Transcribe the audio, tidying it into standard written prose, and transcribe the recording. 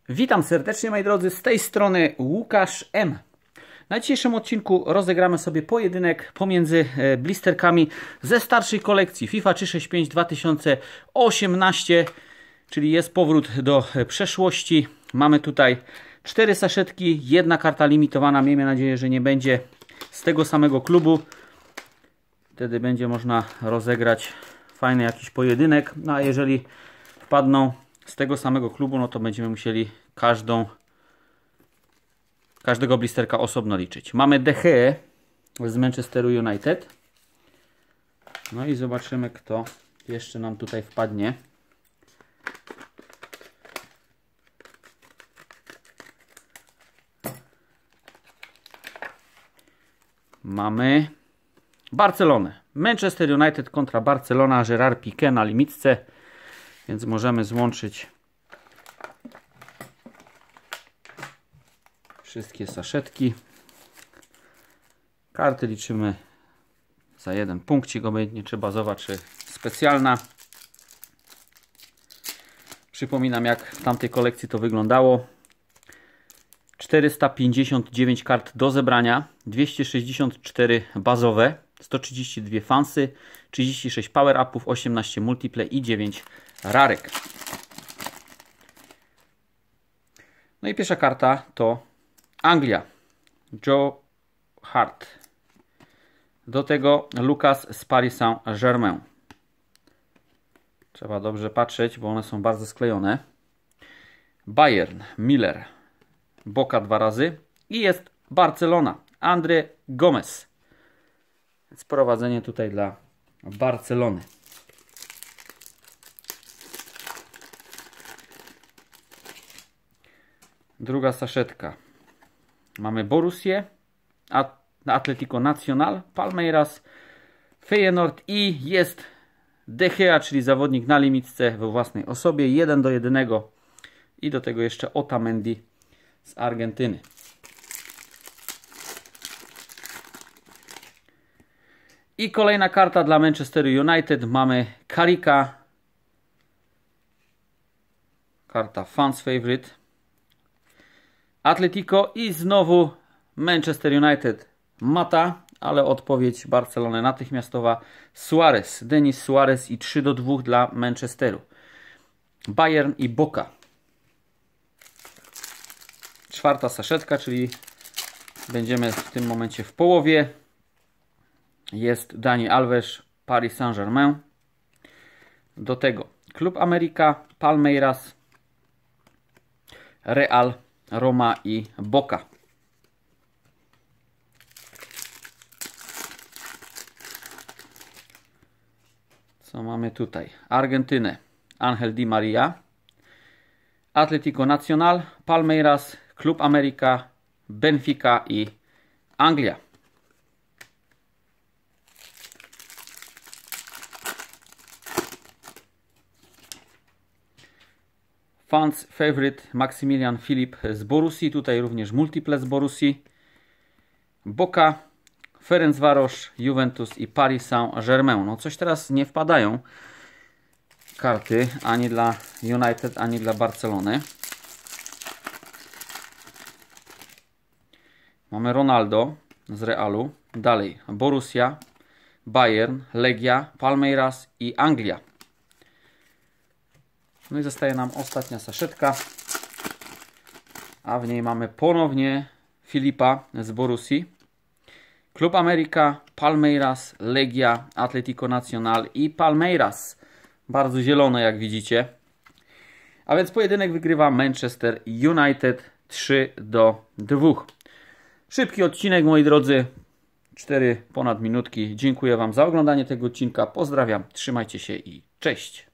Witam serdecznie, moi drodzy, z tej strony Łukasz M. Na dzisiejszym odcinku rozegramy sobie pojedynek pomiędzy blisterkami ze starszej kolekcji FIFA 365 2018, czyli jest powrót do przeszłości. Mamy tutaj 4 saszetki, jedna karta limitowana. Miejmy nadzieję, że nie będzie z tego samego klubu. Wtedy będzie można rozegrać fajny jakiś pojedynek. No a jeżeli wpadną z tego samego klubu, no to będziemy musieli każdego blisterka osobno liczyć. Mamy De Gea z Manchesteru United. No i zobaczymy, kto jeszcze nam tutaj wpadnie. Mamy Barcelonę. Manchester United kontra Barcelona. Gerard Piqué na limitce. Więc możemy złączyć wszystkie saszetki. Karty liczymy za jeden punkcik, obojętnie czy bazowa, czy specjalna. Przypominam, jak w tamtej kolekcji to wyglądało. 459 kart do zebrania, 264 bazowe, 132 fansy, 36 power-upów, 18 multiple i 9 rarek. No i pierwsza karta to Anglia. Joe Hart. Do tego Lucas z Paris Saint-Germain. Trzeba dobrze patrzeć, bo one są bardzo sklejone. Bayern, Miller. Boca 2 razy. I jest Barcelona. André Gomes. Więc prowadzenie tutaj dla Barcelony. Druga saszetka. Mamy Borussię, Atlético Nacional, Palmeiras, Feyenoord i jest De Gea, czyli zawodnik na limitce we własnej osobie. 1:1. I do tego jeszcze Otamendi z Argentyny. I kolejna karta dla Manchesteru United. Mamy Carricka. Karta Fans Favorite. Atletico i znowu Manchester United. Mata, ale odpowiedź Barcelony natychmiastowa. Suarez, Denis Suarez i 3:2 dla Manchesteru. Bayern i Boca. Czwarta saszetka, czyli będziemy w tym momencie w połowie. Jest Dani Alves, Paris Saint-Germain. Do tego Club America, Palmeiras, Real, Roma i Boca. Co mamy tutaj? Argentynę, Angel Di Maria, Atlético Nacional, Palmeiras, Club America, Benfica i Anglia. Fans Favorite Maximilian Philipp z Borussii. Tutaj również multiple z Borussii. Boca, Ferencváros, Juventus i Paris Saint-Germain. No coś teraz nie wpadają karty ani dla United, ani dla Barcelony. Mamy Ronaldo z Realu. Dalej Borussia, Bayern, Legia, Palmeiras i Anglia. No i zostaje nam ostatnia saszetka, a w niej mamy ponownie Filipa z Borussii, Club America, Palmeiras, Legia, Atlético Nacional i Palmeiras. Bardzo zielone, jak widzicie. A więc pojedynek wygrywa Manchester United 3:2. Szybki odcinek, moi drodzy. 4 ponad minutki. Dziękuję Wam za oglądanie tego odcinka. Pozdrawiam, trzymajcie się i cześć.